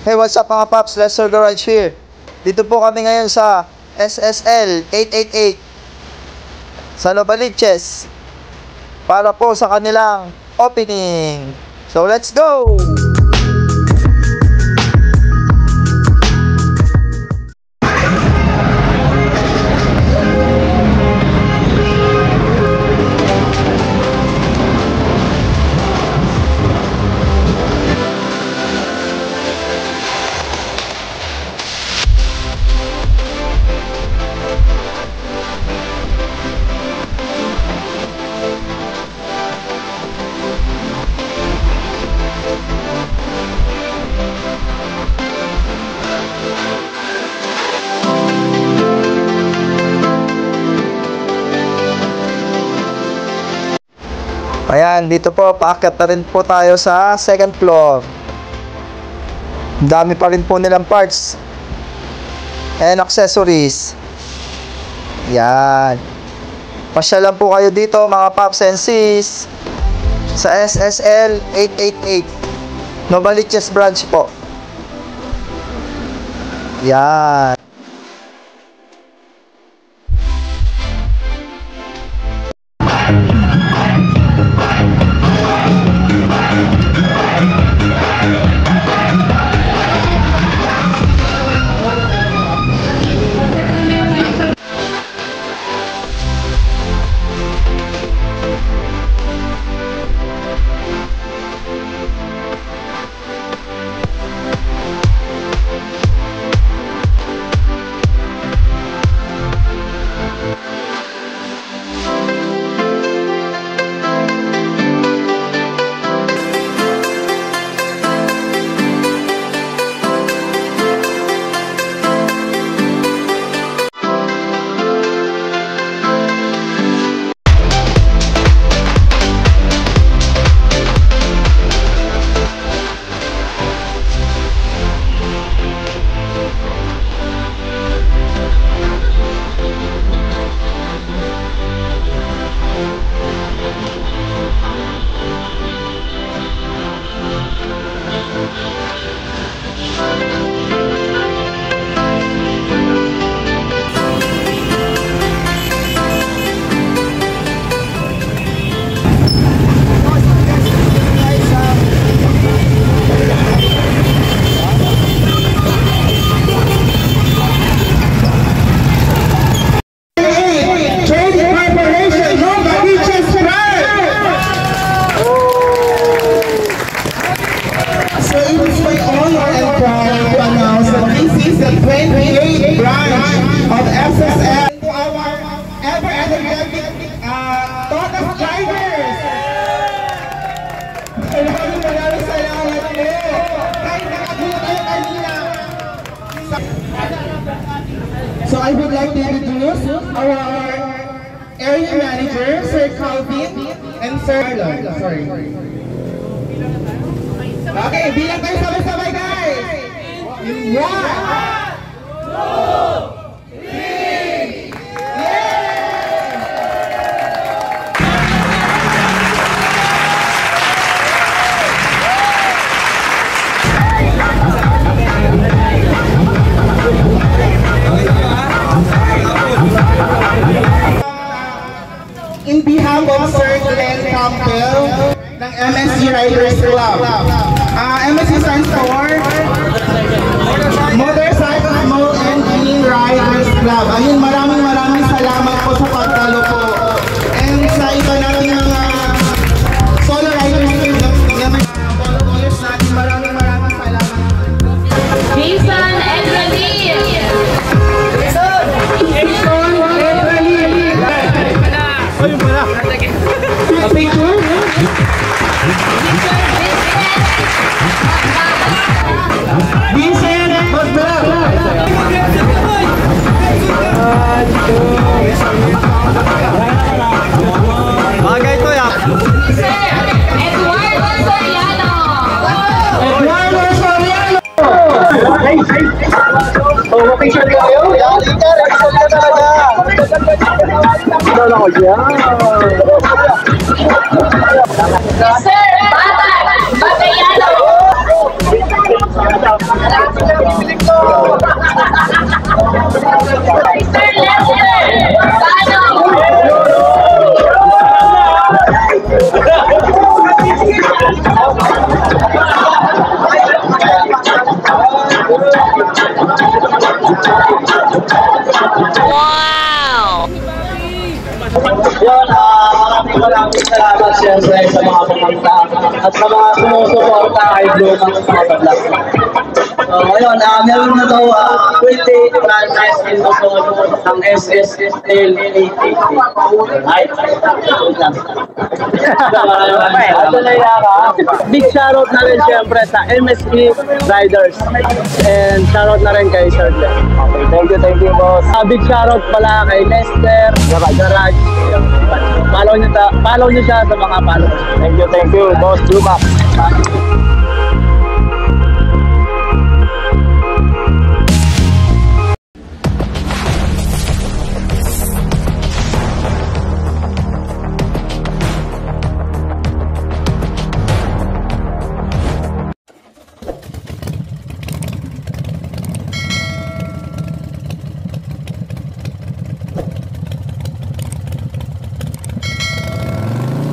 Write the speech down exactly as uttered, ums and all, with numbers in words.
Hey, what's up mga paps? Lester Garage here. Dito po kami ngayon sa S S L eight eighty-eight sa Novaliches para po sa kanilang opening. So let's go! Ayan, dito po, paakyat na rin po tayo sa second floor. Dami pa rin po nilang parts and accessories. Ayan. Pasya lang po kayo dito mga paps and sis sa S S L eight eighty-eight Novaliches branch po. Ayan. So I would like to introduce our area manager, Sir Calvin and Sir Arlon. Sorry. Okay, bilang tayo sabay-sabay guys. In one, two, three, in behalf of Sir Glenn Campbell ng M S G Riders Club. Uh, M S G stands for Motorcycle Small Engine Riders Club. Ayun, maraming maraming salamat po sa pagdalo po. And sa iba natin ng uh, solo riders team na may followers natin, maraming maraming salamat. Jason and Ralim! Jason! Jason and Ralim! Ayun pala! A picture? Vincent! Magdala! Bagay to ya! Eduardo Soriano! Eduardo Soriano! Okay, okay siya kayo? Ika, reaction ka talaga! Wala ko dyan! Sir Batag Batayano! Sir Lester. Yun, ah, maraming maraming salamat siyempre sa mga pumunta at sa mga sumusuporta kay Blue Max sa mga vlog. So, ngayon, ah, meron na daw ah, twenty franchise in Luzon ng S S S L eight eighty. Right? At nalaya ka. Big shoutout na rin siyempre sa M S E Riders. And shoutout na rin kay Sir Jeff. Okay, thank you, thank you, boss. Uh, big shoutout pala kay Lester, Garage. Follow nyo, ta follow nyo siya sa mga followers. Thank you, thank you, boss Blue Max.